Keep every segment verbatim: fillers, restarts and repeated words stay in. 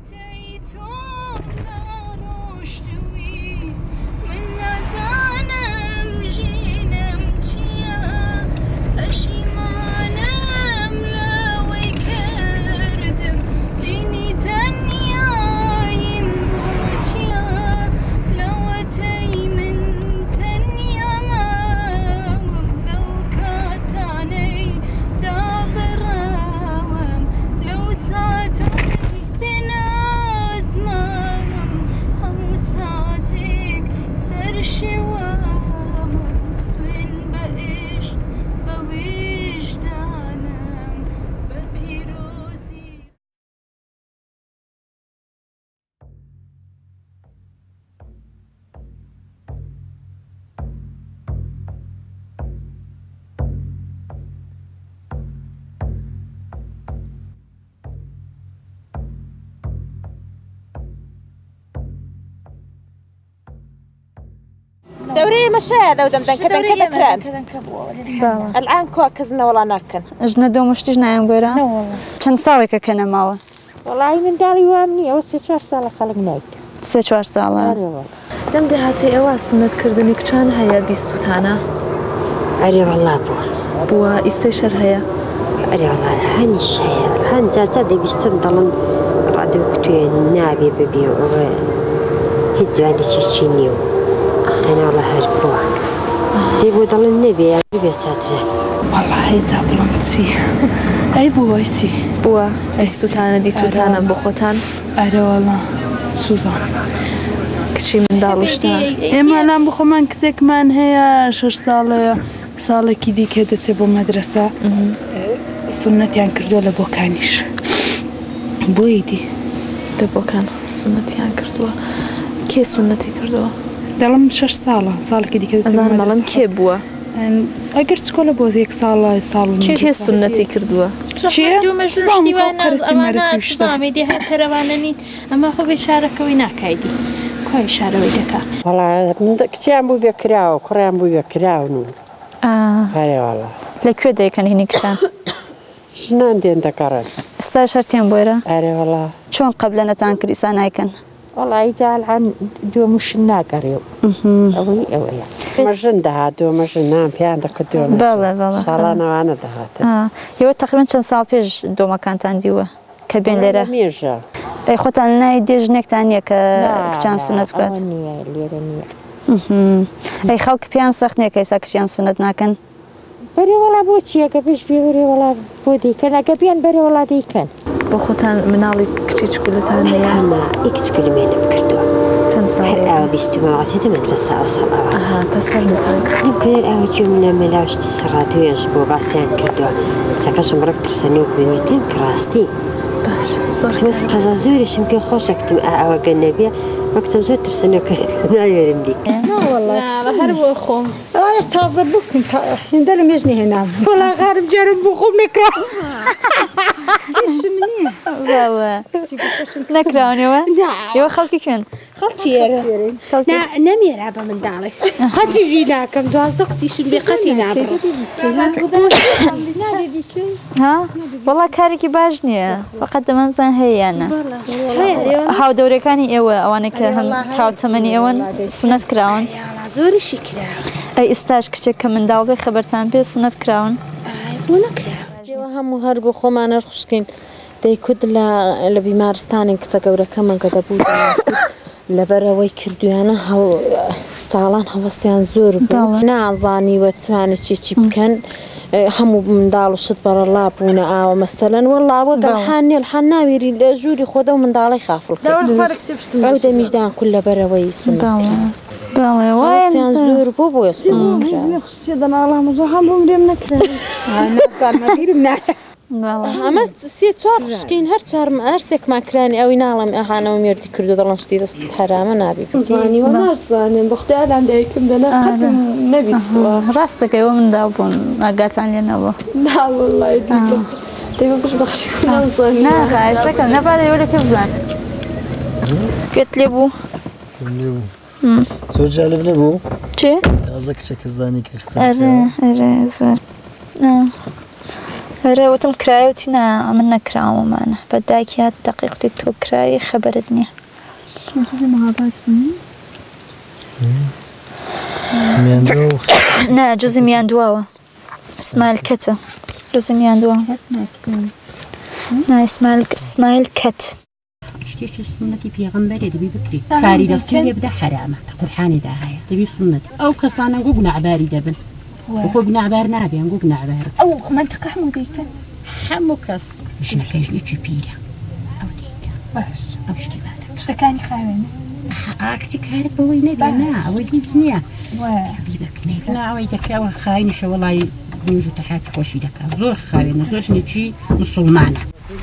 دوري مشاية لو دمدن كذا كذا كران كذا كبوا الآن كوا كزنا ولا ناكن أجنا دوم وشتجنا يوم بيرا؟ لا والله كم صارك كنا ماوا؟ والله من داري وامني أو سيشوار سالة خلق نايك سيشوار سالة أري والله دمدي هاتي أوا سنة كردنك كان هيا بيستو تانا أري والله بوا بوا إستشر هيا أري والله هنش هيا هن جاتا دي بيستن ضلن رادو كتوين نابي ببيو هيتزواني تشينيو أنا والله هربوها تبو ضل النبي يعني بيتاتره والله هي تابلونتي أي بويسي بوا بيستو تانا دي تو تانا بخوتان أري والله سوزان كشي من داروشتا إما أنا بخو من كتك من هي شش سالة سالة كدي كده سبو مدرسة سنة يعني كردو لبوكانيش بويدي لبوكان سنة يعني كردو كي سنة كردو دلم شش سالة سالة كدي كده سبو مدرسة أزان كي بوا أجر تقول بوز هيك سالة سالة كي سنة كردو شيء دو مجرشتي وانا أمانات صامي دي هاي تروانني أما خو بشارك ويناك هيدي كوي شارة ويدكا والله كتير عم بو بيكراو كري عم بو بيكراو نو آه هاي والله لكيو ده كان هنيك كان شنو عندي أنت كرن استشرتين بويرا أري والله شون قبل أن تانكر إنسان هيكن والله يجعل عن دو مش ناقريو أوي أوي مجن ده دو مجن نام في عندك دو بلا بلا صالنا وأنا ده آه هو تقريبا كان سال بيج دو مكان تانديوه كبين ليرة ميجا أي خطان لا يديج نك تانية ك كان سنة قط أي خلق بيان سخنة كيسا كشيان سنة ناكن بري ولا بوتشي كبيش بيوري ولا بودي كان كبيان بري ولا دي كان بخوتان منالي كتير كل تانية أنا إكت كل مين بكردو كان صار أو بيستمع عسيت مدرسة أو صلاة أها بس هرنا تانك يمكن أو جملة ملاش تسرادو يجبو باسيان كردو سكاسو مرك ترسنيو بنيتين كراستي باش صار بس قزازوري يمكن خوشك تم أو جنبية وقت زود ترسنيو كنا يرمدي لا والله لا هرب أخو أنا استهزأ بك أنت هندل مجني هنا ولا غارب جرب بخو نكرا تيش مني والله نكراني وا يوا خلقي كن خلقي يا نا نم يلعب من داري هاتي جينا كم دوازدك تيش بقتي لعب ها والله كاريكي باجني فقط ممزن هي أنا هاو دوري كاني إيوه أوانك هم هاو تمني إيوان سنة كراون زوري شكرا أي استاج كشك من دالبي خبرتان بي سنة كراون بونا كراون هم هربو خو ما نرخصكين دي كود لا لبيمارستان كتجورة كمان كده بود لبروي كرديانا هاو صالان هوسيان زور بو نعزاني وتماني تشي بكن همو من دالو شد بر الله بونا أو مثلا والله وقال حاني الحناوي الجوري خده ومن دالي خافل أو ده مجدان كله بروي سنة بله وين زور بو بو يسون كذا خشيت أنا الله مزحم بمريم نكره أنا صار ما غير مناح أما سيت صار خشكين هر صار أرسك مكراني أو ينعلم أنا وميردي كردو دلنا شديد است حرام نبي زاني وما زاني بختي أنا عندكم دنا قدم نبي استوا راستك يوم من دابون أقعد عن ينبو لا والله يديك تبي بش بخشي كنا زاني لا خايسك أنا بعد يقول كيف زان قلت لي بو زور جالب نبو؟ چه؟ ازك شك زاني كختار اره اره زور آه لەبەرە وتم کرایوتی نا ئەمە نەکراوەمانە بە دایکات دەقیقتی تۆ کرایی خەبەرت نییە نا جزی میان دواوە اسمایل کەتە جزی میان دواوە نا اسمایل کەت شتێکی سنەتی پێغەمبەرێ دەبی بکری کاری دەستی لێ بدە حرامە قورحانێدا هەیە دەبی سنەت ئەو کەسانە گوگ نەعباری دەبن خۆ گوناعبار نابێن گوگ نەعبار ئەو منتەقە هەموو دەیکەن هەموو کەس ژنەکە ژنێکی پیرە ئەو دیکە باش ئەو شتی بادە شتەکانی خاوێنە ئاکسی کارت بەوەی نەبێ نا ئەوەی هیچ نییە سوبی بکەنێ نا ئەوەی دەکراوە خاینیشە وەڵای نوێژ و تەحاکی خۆشی دەکات زۆر خاوێنە زۆر ژنێکی موسڵمانە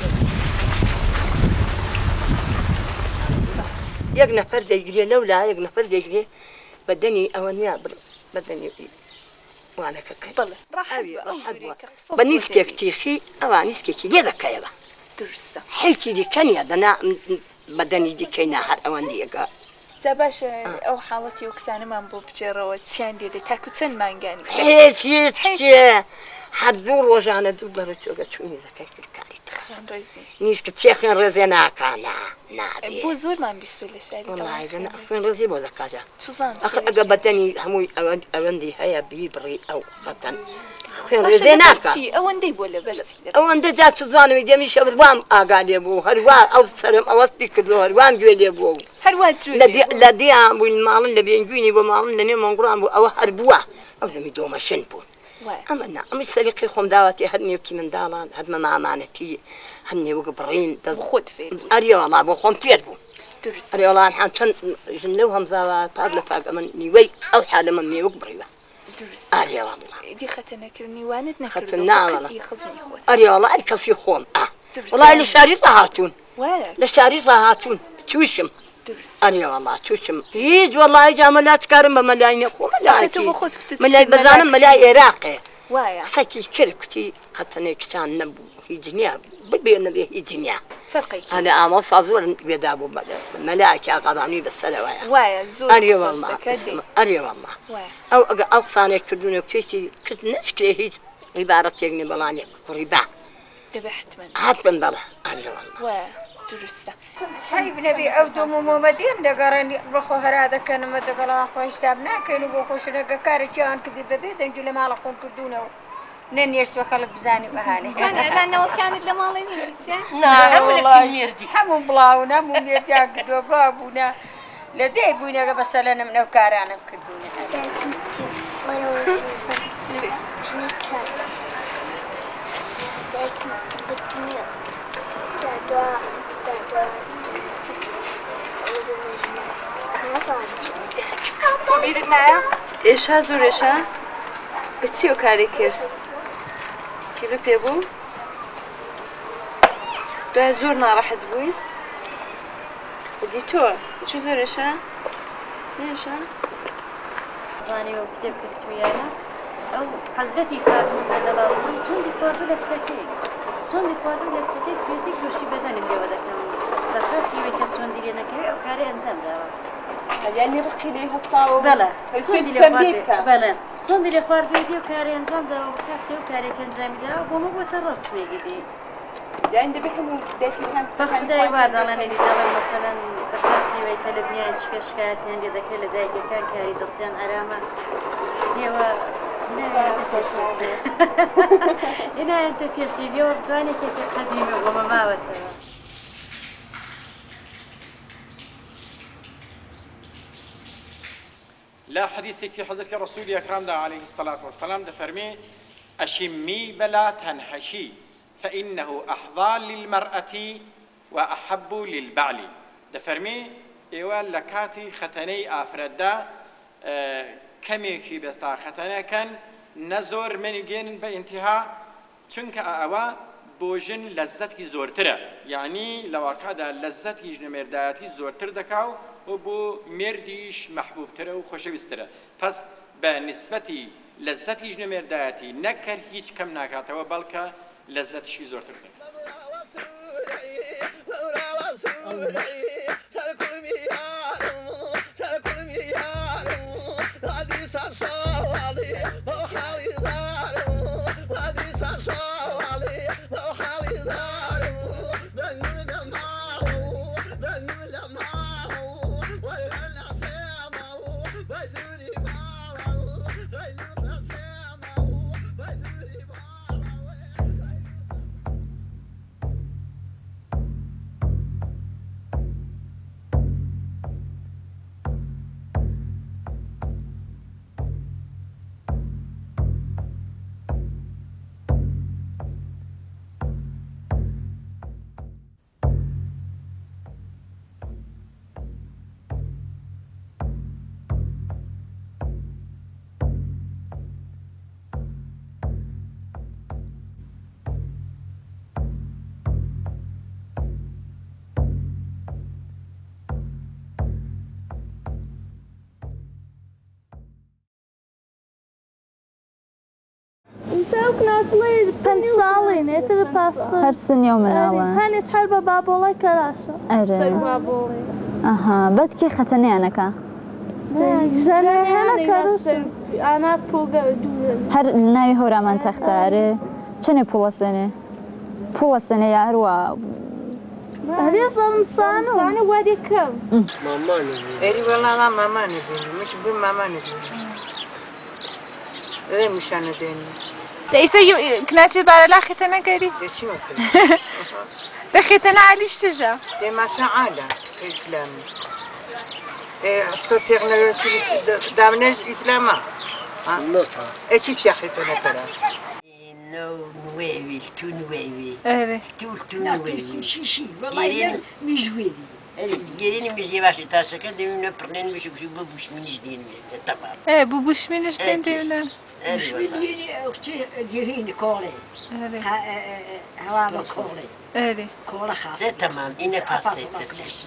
یەک نەفەر دەیگرێ لەولا یەک نەفەر دەیگرێ بەدەنی ئەوە نییە بەدەنی وانەکەکەی بە نیسکێک تیخی ئەوان نیسکێکی لێ دەکەیەوە هیچی دیکە نیە دەنا بەدەنی دیکەی ناهەر ئەوەندی ئەگە جا باشە ئەو حاڵەتی و کچانەمان بۆ بجێڕەوە چیان دێدە تاکو چەند مانگانی هیچ هیچ کێ هەردوو ڕۆژانە دوو بەرە چۆگە چوونی دەکەی کرکاری نیسکە چێخێن ڕێزێ ناکانە نابێ بۆ زۆرمان بیستوی لە شاری خوێن ڕێزی بۆ دەکاتە ئەگە بەدەنی هەمووی ئەوەندی هەیە بی بڕی ئەو خەتەن خوێن ڕێزێ ناکات ئەوەندەی بۆ لە بەرسی ئەوەندە جا چزانەوەی دەمی شەوت وام ئاگا لێ بوو هەروە ئەو سەرم ئەوەستی کردو هەروان گوێ لێ بوو هەروە لە دییان بووین ماڵن لە بێنگوینی بۆ ماڵن لە نێ مەنگوڕان بوو ئەوە هەر بووە ئەو دەمی دۆمەشن بوون ئەمە نا ئەمە سەریقی خۆم داواتی هەر نێوکی منداڵان هەرمە مامانەتی هەر نێوەگە بڕین دەست خۆت فێر ئەریوەڵا بۆ خۆم پێر بوو ئەریوەڵان هەم چەند ژن لەو هەمزاوە پاک لە پاک ئەمە نیوەی ئەو حالە من نێوەک بڕیوە ئەریوەڵی خەتە نەکردنیوانت نەخەتە ناوەڵە ئەریوەڵا ئەر کەسی خۆم ئا وڵای لە شاری ڕاهاتوون لە شاری ڕاهاتوون چووشم ئەریوەڵا چووشم هیچ وەڵای جا مەلات کارم بە مەلای نەخۆ مەلای بەزانم مەلای عێراقێ قسەکی کرد کوتی خەتەنێ کچان نەبوو هیچ نییە ببێ نەبێ هیچ نییە هەنە ئامۆسا زۆر گوێدا بوو مەلایکی ئاقادانی بەسەرەوەیە ئەریوەڵا ئەو ئەگە ئەو قسانێک کردوونە پێشتی کرد نەچکرێ هیچ عیبارەتێک نێ بەڵانێک کوڕی با هاتبن بەڵێ ئەریوەڵا درستە هەی بنەبی ئەو دوو مۆمەدیم دەگەڕێنی بەخۆ هەرا دەکەنمە دەگەڵا خۆی حساب ناکەین و بۆ خۆشنەکە کارێکیان کردی بەبێ دەنج لە ماڵە خۆم کردوونەوە نەنیێشتوە خەڵک بزانی بەهانێ لەنەوەکانت لە ماڵی هەموو بڵاو هەموو مێردیان کردووە بڵاو بوونە لە دەی بووینەکە بەسە لە نم نەو کارانم کردوونە ئێشا زۆرێشە بچی و کاری کرد کیلو پێ بوو دوای زۆر ناڕەحەت بووی دی تۆ چ زۆرێشە نێشە زانیوە کتێب کردویانە ئەو حەزرەتی فاتمە سەلەڵاهو سوندی خواردوو لە کچەکەی سوندی خواردوو لە کچەکەی کوێتی گۆشتی بەدەنت لێوە دەکەم بە فەرقی کە سوندی لێ نەکەوێت ئەو کارەی ئەنجام داوە یعنی ڕقی لێ هەستاوە بەڵێ بەڵێ سوندی لێ خواردوێتی و کاری ئەنجام داوە بکاتکە و کارێک ئەنجامی داوە بۆمە بۆتە ڕستمێکی دی یعنی دەبێت هەموو دەتیکان بەخدای وا دەڵێنێتی دەڵێن مەسەلەن بە فەرقیەوەی کە لە دنیای چکە شکایەتیان لێ دەکرێت لە دایکەکان کاری دەستیان ئارامە دێوە هێنایەتە پێشی لێوە بتوانێکێکی قەدیمە بۆمە ماوەتەوە لا حديثك في حضرتك رسول أكرم عليه الصلاة والسلام دفرمي أشمي بلا تنحشي فإنه أحظى للمرأة وأحب للبعل دفرمي إيوان لكاتي ختني أفردا أه كميكي بستا ختنا كان نزور من جين بانتهاء چونك أوا بوجن لذتي زورتره يعني لو قاعدة لذتي جنمرداتي زورتر دكاو و بو مردیش محبوب تره و خوشویستره پس به نسبتی لذتی جنمردایتی نکر هیچ کم نکاته و بلکه لذتشی زورتر ده Hadi سوق ناتلي بنصالين يتبقى هر سن يوم الأول هاني تحل بابولي كراسة أري بابولي أها بد كي ختني أنا كا جاني أنا كراسة أنا بوجا هر ناوي هورا من تختاري چنه پوستنه پوستنه يا هروا هذه صار صانو صانو وادي كم ماما نبي إيه والله لا ماما نبي مش بقول ماما نبي إيه مش أنا ديني ليس كناتي بارلا ختنا كري ليش ما كنت دخيتنا علي الشجا دي ما سعادة إسلامي إيه أتكلم تغنى دامنج إسلاما سنتها إيش بياختنا ترى نو نويوي تو نويوي أهلا تو تو نويوي شيشي والله مجويدي جيريني مجي باشي تاسكا ديما برنين مش بشي بوبوش من جديد طبعا ايه بوبوش من جديد ديما مش بديني اختي جيريني كولي هلا كولي ايه كولا خاص تمام انا كاسيت تسيسي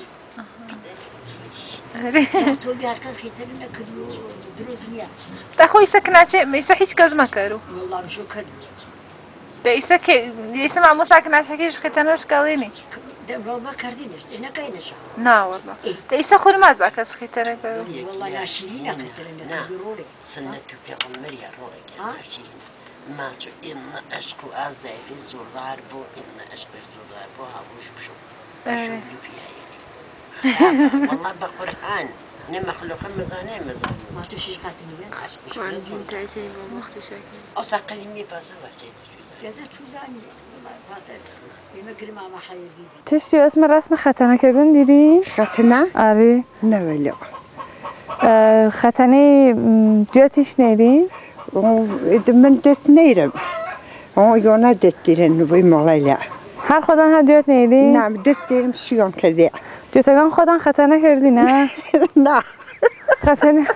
تو بيار كان في تلنا كدو دروزنيا تاخوي سكناتي ما يصحيش كاز ما كارو والله شو كدو ليس كي ليس مع مساكنات كيش ختناش قاليني دابا ما كاردينش انا كاينش لا والله ليس خور ما زاك ختنا كارو والله يا شيرين ختنا تبيرولي سنتك يا قمر يا روحي يا شيرين ما تو ان اشكو ازاي في الزرار بو ان اشكو الزرار بو هاوش بشو شو بيا يعني والله بقران انا مخلوقه مزانه مزانه ما تشي خاتني وين اشكو عندي متعتي ما وقت شاكل او ساقيني باسا وقتي جزا تشوزاني والله فاتت يمكن ما ما حيجي تشتي اسم الرسم ختنه كردن ديري ختنه آره لا ولا ختنه جاتش نيري من دت نيرم او يونا دت ديرن وي مالا هر خودن ها جات نيري نعم دت ديرم شيون كذا جاتگان خودن ختنه کردی نه نه ختنه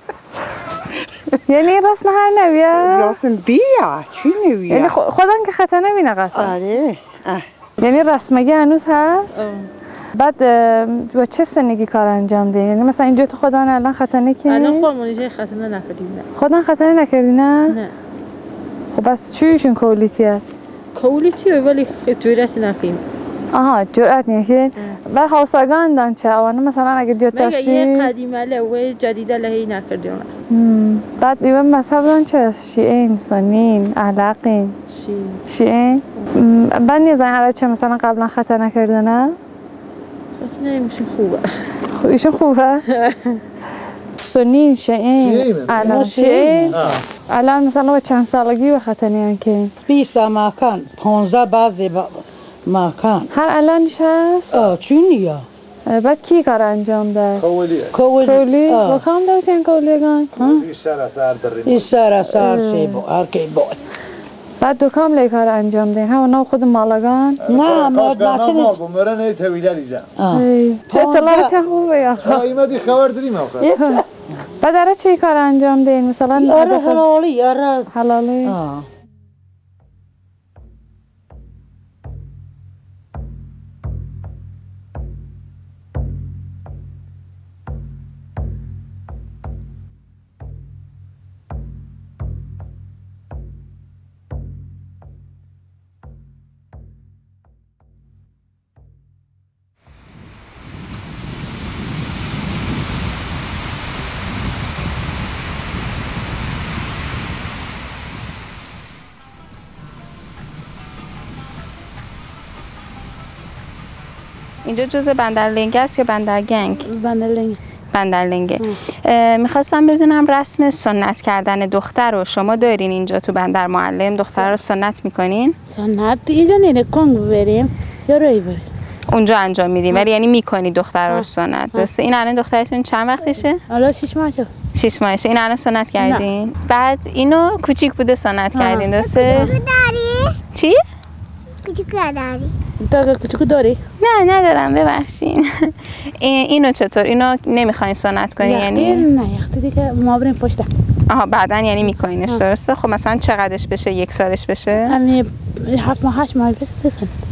یعنی رسم هر نویه رسم بیا چی نویه یعنی خودن که ختنه می نقصد آره یعنی رسمگی هنوز هست بعد با چه سنگی کار انجام دهی؟ یعنی مثلا اینجا تو خودان الان ختنه کی؟ الان خودمون جای ختنه نکردیم نه خودان ختنه نکردی نه؟ نه خب بس چیشون کولیتیه؟ کولیتیه ولی جرأت نکنیم آها جرأت نیه و حوصگان دان چه آوانه مثلا اگه دیوت داشتی؟ مگه یه قدیمه لوه جدیده لهی نکردیم بعد ایوه مذهب دان چه هست؟ شیعین، سنین، احلاقین شیعین؟ بعد نیزن عرب چه مثلا قبلا خطر نکرده نه؟ نه ایشون خوبه ایشون خوبه؟ سنین، شیعین، احلاق شیعین الان مثلا با چند سالگی به خطر نیان که؟ بیست مکان، پانزده بعضی مکان هر الانش هست؟ آه چونیه؟ بعد کی کار انجام داد؟ کولیه کولی کولی؟ با کام داشتین کولیگان؟ این سراسر داریم این سراسر شی بود هر کی بود بعد دو کام لی کار انجام دین هم اونا خود مالگان؟ نه ما ما چه ما بمرن ای تویله لیزم چه اطلاعاتی خوبه یا خب ایمدی خبر داریم آخه بعد داره چی کار انجام دین مثلا؟ آره حلالی آره حلالی اینجا جزء بندرلنگه است یا بندرگنگ؟ بندرلنگه. بندرلنگه. میخواستم بدونم رسم سنت کردن دختر رو شما دارین اینجا تو بندر معلم دختر رو سنت میکنین؟ سنت اینجا نیره کنگ بریم یا روی بریم اونجا انجام میدیم ولی یعنی میکنی دختر رو سنت درسته؟ این الان دخترتون چند وقتشه؟ حالا شش ماهشه. شش ماهشه. این الان سنت کردین؟ بعد اینو کوچیک بوده سنت کردین درسته؟ داری؟ چی؟ کوچیکو داری؟ تا کوچیکو داری؟ نه ندارم ببخشین. اینو چطور؟ اینو نمیخواین سنت کنی یعنی؟ نه یختی دیگه ما بریم پشت. آها بعداً یعنی میکنینش درسته؟ خب مثلا چقدرش بشه؟ یک سالش بشه؟ همین هفت ماه هشت ماه بشه بسن.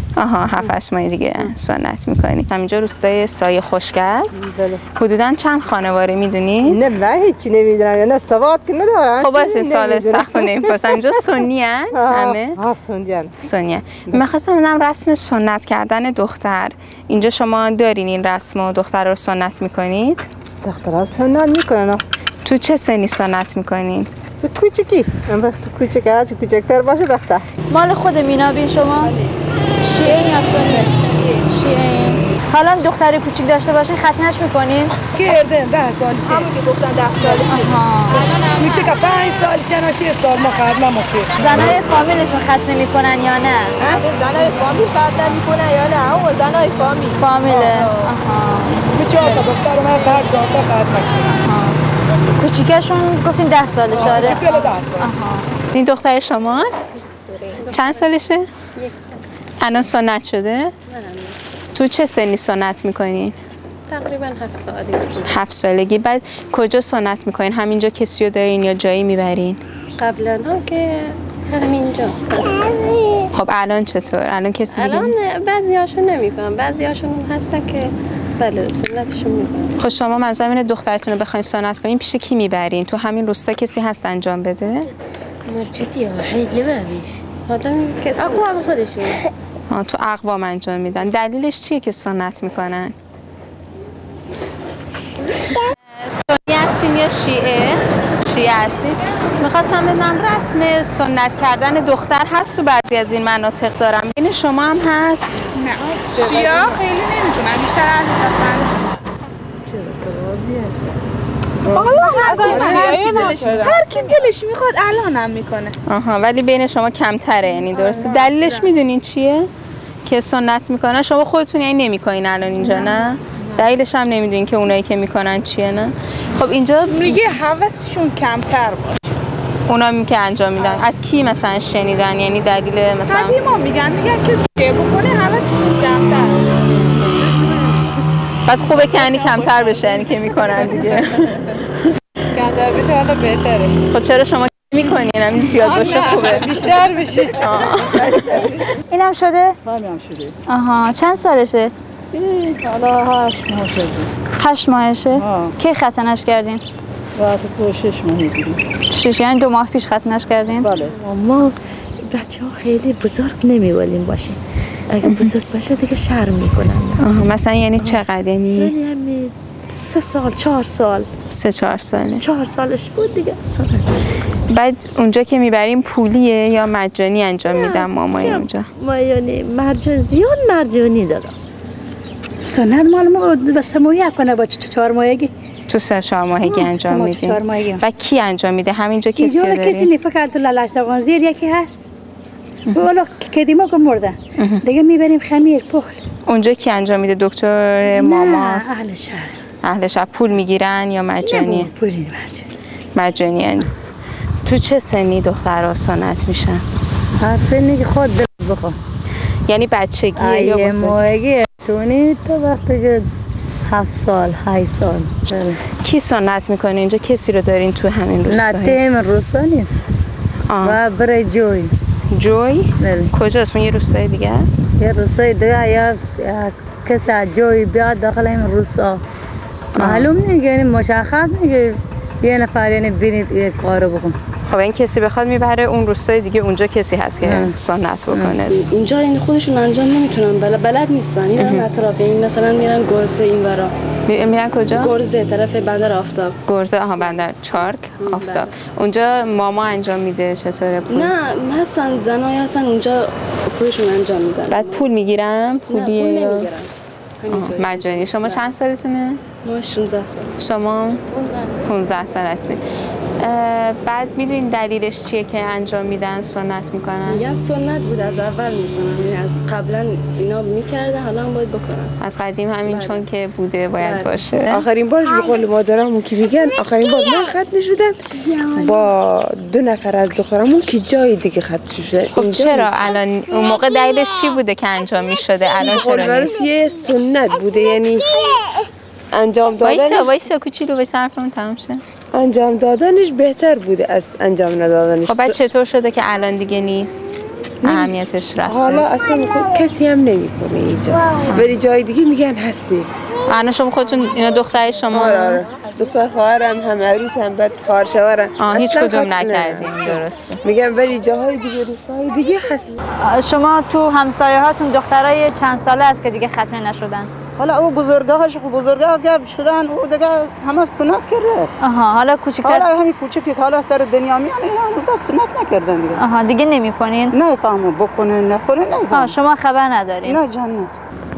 آها هفت هشت ماه دیگه سنت میکنی. همینجا روستای سایه خشک است. بله. حدوداً چند خانواره میدونید؟ نه من هیچی نمیدونم، نه سواد که ندارم. خب باشه سوال سخت رو نمیپرسم. اینجا سنی هن همه؟ ها سنی هن. سنی هن. میخواستم ببینم رسم سنت کردن دختر اینجا شما دارین این رسم و دختر رو سنت میکنید؟ دختر ها سنت میکنن. تو چه سنی سنت میکنین؟ به کوچکی، من وقت کوچکه هرچی کوچکتر باشه بخته. مال خود مینابی شما؟ شیعه یا سنی؟ شیعه. حالا هم دختر کوچیک داشته باشین ختنش میکنین؟ کردن ده سالشه. همون که گفتن ده سالشه. آها. کوچکه پنج سالشه نه شش سال ما قبلا ما که. زنای فامیلشون ختنه میکنن یا نه؟ زنای فامیل ختنه میکنن یا نه؟ اون زنای فامیل. فامیله. آها. به چهار تا دختر من هر چهار تا ختنه میکنن. کوچیکشون گفتین ده سالشه آره؟ کوچیکه ده سالشه. این دختر شماست؟ چند سالشه؟ یک سال. الان سنت شده؟ تو چه سنی سنت میکنین؟ تقریبا هفت سالگی. هفت سالگی. بعد کجا سنت میکنین؟ همینجا کسی رو دارین یا جایی میبرین؟ قبلا ها که همینجا هستن. خب الان چطور؟ الان کسی دیگه؟ الان بعضی هاشون نمیکنن، بعضی هاشون هستن که بله سنتشون میکنن. خب شما منظورم اینه دخترتون رو بخواین سنت کنین پیش کی میبرین؟ تو همین روستا کسی هست انجام بده؟ مرجوتی ها خیلی نمیش. حالا کسی اقوام خودشون. آه تو اقوام انجام میدن. دلیلش چیه که سنت میکنن؟ سنی هستین یا شیعه؟ شیعه هستید؟ میخواستم بدونم رسم سنت کردن دختر هست تو بعضی از این مناطق دارم. بین شما هم هست؟ نه شیعه خیلی نمیتونن. بیشتر اهل هر کی دلش میخواد الان هم میکنه. آها ولی بین شما کمتره یعنی درسته. دلیلش میدونین چیه که سنت میکنن؟ شما خودتون یعنی نمیکنین الان اینجا نه؟ دلیلش هم نمیدونین که اونایی که میکنن چیه نه؟ خب اینجا میگه حواسشون کمتر باشه. اونا می که انجام میدن از کی مثلا شنیدن؟ یعنی دلیل مثلا قدیما میگن میگن کسی که بکنه حواسشون کمتر. بعد خوبه که یعنی کمتر بشه یعنی که میکنن دیگه. کمتر بشه حالا بهتره. خب چرا شما میکنین همین زیاد باشه خوبه؟ بیشتر بشه. اینم شده؟ همین شده. آها چند سالشه؟ حالا هشت ماه شده. هشت ماهشه؟ کی ختنش کردین؟ وقتی تو شش ماه میگیریم. شش یعنی دو ماه پیش ختنش کردین؟ بله. ما بچه ها خیلی بزرگ نمیولیم باشه. اگه بزرگ باشه دیگه شرم میکنن. آها مثلا یعنی چقدر؟ یعنی یعنی سه سال چهار سال سه چهار ساله چهار سالش بود دیگه سنتش. بعد اونجا که میبریم پولیه یا مجانی انجام میدن مامای اونجا؟ ما یعنی مرجان زیاد مرجانی دارم. سنت مال ما به سه ماهی کنه با چهار ماهگی. تو سه چهار ماهگی انجام میدین. و کی انجام میده؟ همینجا کسی دارین؟ اینجا کسی نفکر تو لالاشتگان زیر یکی هست. اولا که دیما که مرده دیگه میبریم خمیر پخل. اونجا کی انجام میده؟ دکتر ماماست؟ نه اهل شهر. اهل شهر. پول میگیرن یا مجانی؟ نه پولی مجانی. مجانی هن. تو چه سنی دخترها سنت میشن؟ هر سنی که خود دل بخواه. یعنی بچگی یا بزرگ؟ موقعی تونی تو وقتی که هفت سال هشت سال. کی سنت میکنه اینجا؟ کسی رو دارین تو همین روستا؟ نه تیم روستا نیست. و برای جوی. جوی؟ بله. کجاست؟ اون یه روستای دیگه است؟ یه روستای دیگه یا کسی جوی بیاد داخل این روستا. معلوم نیست یعنی مشخص نیست که یه نفر یعنی بینید یک کارو بکن. خب این کسی بخواد میبره اون روستای دیگه اونجا کسی هست که سنت بکنه. اینجا این خودشون انجام نمیتونن بل بلد نیستن. میرن اطراف این مثلا میرن گرزه اینورا. میرن کجا؟ گرزه طرف بندر آفتاب. گرزه آها بندر چارک آفتاب. اونجا ماما انجام میده چطوره پول؟ نه هستن زنای هستن اونجا خودشون انجام میدن. بعد پول میگیرن؟ پولیه نه یا پول نمیگیرن. مجانی. شما چند سالتونه؟ ما شانزده سال. شما پانزده سال هستین. بعد میدونین دلیلش چیه که انجام میدن سنت میکنن؟ میگن سنت بود از اول میکنن. یعنی از قبلا اینا میکردن حالا هم باید بکنن. از قدیم همین بله. چون که بوده باید بله. باشه. آخرین بارش به قول مادرمون که میگن آخرین بار من ختنه شدم با دو نفر از دخترمون که جای دیگه ختنه شده. خب چرا الان اون موقع دلیلش چی بوده که انجام میشده؟ الان چرا نیست؟ یه سنت بوده یعنی انجام دادن. وایسا وایسا کوچولو به صرفمون تمام شه. انجام دادنش بهتر بوده از انجام ندادنش. خب بعد چطور شده که الان دیگه نیست؟ اهمیتش رفته. حالا اصلا میخواد کسی هم نمیکنه اینجا، ولی جای دیگه میگن هستی. الان شما خودتون اینا دختر شما؟ آره آره. دختر خواهرم هم عروس هم بعد خواهر شوهرم. آه هیچ کدوم نکردین. درسته. میگم ولی جاهای دیگه روستاهای دیگه هست. شما تو همسایه هاتون دخترای چند ساله است که دیگه ختنه نشدن؟ حالا او بزرگاهش خب بزرگاه گپ شدن، او دیگه همه سنت کرده. آها حالا کوچیک‌تر حالا همین کوچیکی که حالا سر دنیا میان اینا هنوز سنت نکردن دیگه. آها دیگه نمی‌کنین؟ نه فهمو بکنه نکنه نه. آها شما خبر ندارین؟ نه جان نه.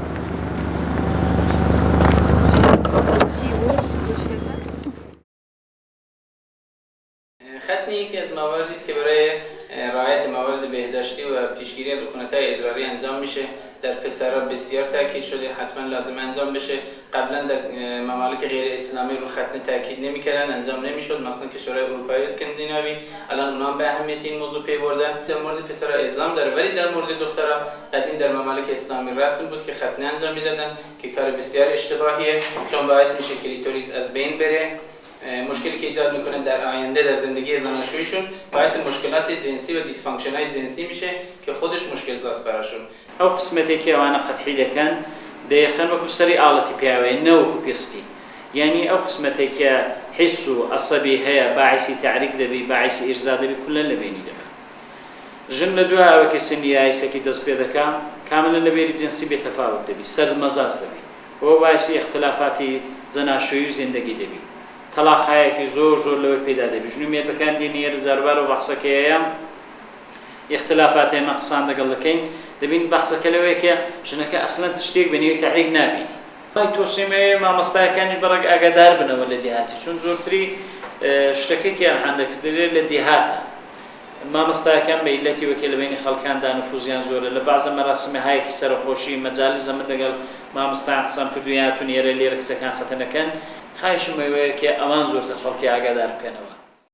ختنه یکی از مواردی است که برای رعایت موارد بهداشتی و پیشگیری از عفونت‌های ادراری انجام میشه. در پسرها بسیار تاکید شده، حتما لازم انجام بشه. قبلا در ممالک غیر اسلامی رو ختنه تاکید نمی‌کردن، انجام نمی‌شد، مثلا کشورهای اروپایی و اسکاندیناوی. الان اونها به اهمیت این موضوع پی بردن. در مورد پسرها الزام داره، ولی در مورد دخترها قدیم در ممالک اسلامی رسم بود که ختنه انجام میدادن که کار بسیار اشتباهیه، چون باعث میشه کلیتوریس از بین بره. مشکلی که ایجاد میکنه در آینده در زندگی زناشویشون، باعث مشکلات جنسی و دیسفانکشن های جنسی میشه که خودش مشکل زاست براشون. او قسمتی که وانا فتحی دکن دقیقاً وکو سری آلتی پیاوی نه وکو پیستی، یعنی او قسمتی که حس و عصبی هیا باعثی تعریق دبی، باعثی ارزا دبی، کلا لبینی دبی. جن لدوا او که سنی آیسا کی دست پیدا کام کاملا لبیری جنسی به تفاوت دبی، سر مزاج دبی، و باعثی اختلافاتی زناشویی و زندگی دبی. طلاق‌هایی که زور زور لوی پیدا دبی. جنومیت بکن دینیر زربار و بحث که ایم اختلافات ما قصان دقل کین دبین بحث کلوی که جنکه اصلا تشتیق بنیوی تعریق نبینی. ولی توسیمه ما مستای کنج برای اقدار بنا ولدیهاتی چون زورتری شتکی که هنده کدری لدیهاته. ما مستای کن به علتی وکیل بین خالکان دان نفوذیان زوره لبعض مراسم هایی که سر خوشی مجالس زمین دقل ما مستای قسم کدویاتون یه لیرک سکان ختنه کن. خواهش می‌کنم که آن زورت خالقی آگادار کنه.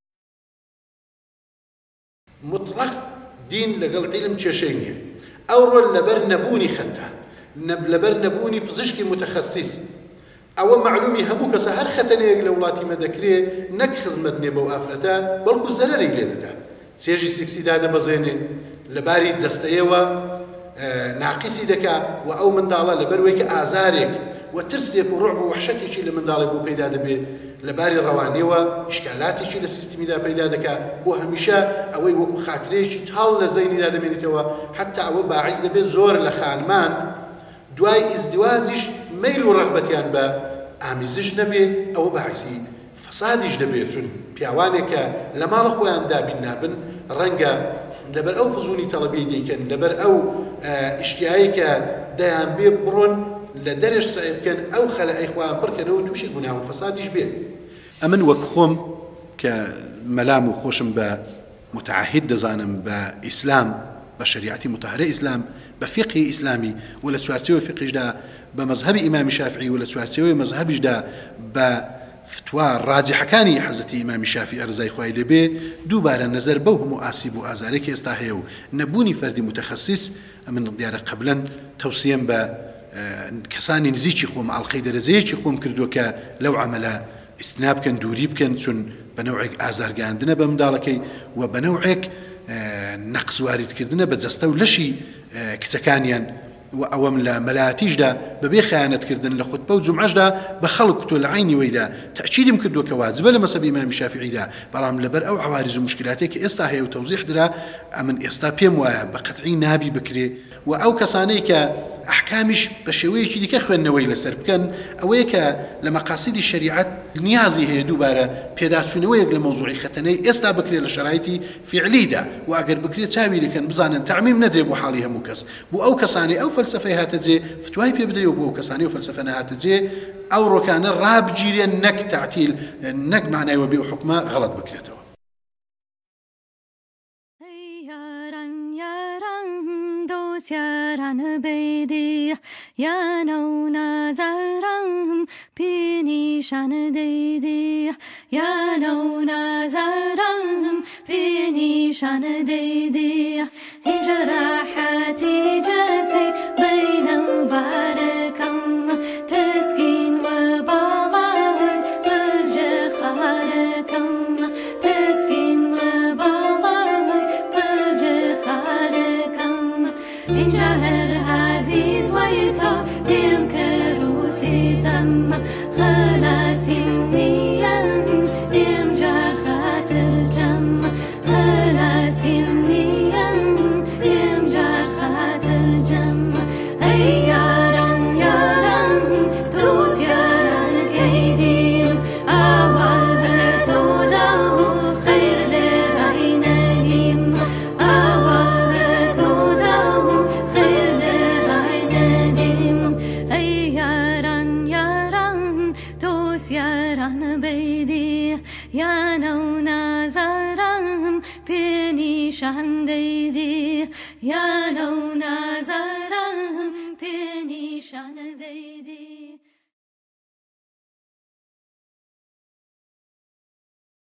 مطلق دین لقل علم چشینیه. أول لبر نبوني ختان، نب لبر نبوني بزشكي متخصص. أو معلومي همو كسهر ختاني لولاتي مدكري نك خدمت نبو أفرتا بلكو زرري لدتا. سيجي سكسي دادا بزيني لباري زستيوا ناقصي دكا وأو من دالا لبرويك آزارك وترسيك ورعب وحشتي شي لمن دالا بو بيدا دبي لباري روانيوا إشكالاتي شي لسيستمي دا بيدا دكا بو هميشا أوي وكو خاطري شي تهال لزيني دا دمينتوا حتى أو باعث دبي زور لخالمان دواي ازدواجش ميل ورغبتيان با آميزش نبي أو باعثي فسادش دبي چون بياوانك لما لخوان دا بنابن رنگا لبر أو فزوني طلبي ديكن لبر أو اشتيايك ديان بي برون لدرج صعب كان أو خلا إخوان بركنا وتوشي بناه وفساد يشبه. أمن وكخوم كملام وخوشم بمتعهد دزانم بإسلام بشريعتي مطهرة إسلام بفقه إسلامي ولا سوارتيو فقه جدا بمذهب إمام الشافعي ولا سوارتيو مذهب جدا بفتوى راجح كاني حزتي إمام الشافعي أرزاي خوي لبي دوباره نظر بوهم وآسيب وآزارك يستاهيو نبوني فردي متخصص من ديار قبلا توصيا ب كساني نزيشي خوم على القيد رزيشي خوم كردوكا لو عملا استناب كان دوريب كان شن بنوعك آزار عندنا بمدالكي وبنوعك نقص وارد كردنا بتزستو لشي كتكانيا أو من ملاتيج دا ببي خيانة كردن لخطبة وجمعة دا بخلق تول عيني ويدا تأكيد مكردو كواذب لما سبي إمام الشافعي دا برام لبر أو عوارض ومشكلاتك إستاهي وتوضيح درا من إستابيم وبقطعي نابي بكري وأو كسانيك أحكامش بشوي شيء كخوان نويل سرب كان أويك لمقاصد الشريعة نيازي هي دوباره بيدات شنو ويق لموضوع ختني استا بكري لشرايتي فعلي دا واقر بكري تساوي لكن بزانا تعميم ندري بو حاليها مكس بو أو كساني أو فلسفة هاتزي فتواي بيبدري وبو كساني وفلسفة هاتزي أو ركان الراب جيري نك تعتيل نك معناه وبيو حكمه غلط بكريته. Yaran bedi yano nazaram pinishan dedi yano nazaram pinishan dedi injarahati jasi bayna barakam taskin wa balah barja kharakam taskin wa balah barja kharakam پیشان دیدی یا نو نظرم پی نشان دیدی